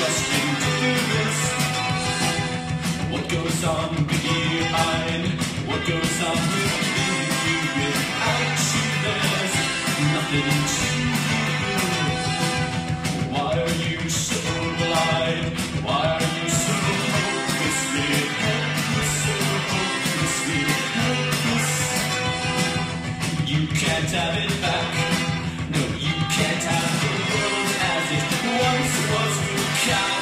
just ridiculous. What goes on behind? What goes on with you? Without you, there's nothing to do. Why are you so blind? Why are you so hopelessly helpless? So hopelessly helpless. You can't have it back. No, you can't have the world as it once was. You can't.